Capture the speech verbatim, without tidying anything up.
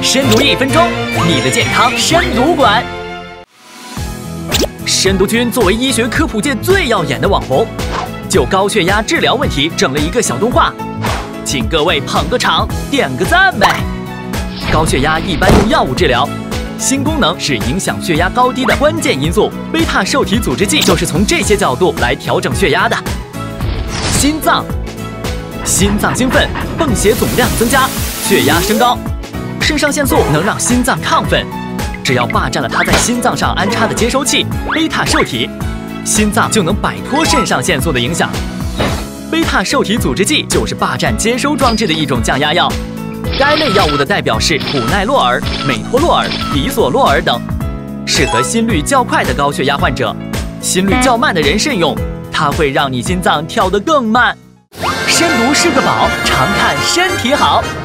深读一分钟，你的健康深读馆。深读君作为医学科普界最耀眼的网红，就高血压治疗问题整了一个小动画，请各位捧个场，点个赞呗。高血压一般用药物治疗，心功能是影响血压高低的关键因素，贝塔受体阻滞剂就是从这些角度来调整血压的。心脏，心脏兴奋，泵血总量增加，血压升高。肾上腺素能让心脏亢奋，只要霸占了它在心脏上安插的接收器贝塔受体，心脏就能摆脱肾上腺素的影响。贝塔受体阻滞剂就是霸占接收装置的一种降压药。该类药物的代表是普奈洛尔、美托洛尔、比索洛尔等，适合心率较快的高血压患者。心率较慢的人慎用，它会让你心脏跳得更慢。深读是个宝，常看身体好。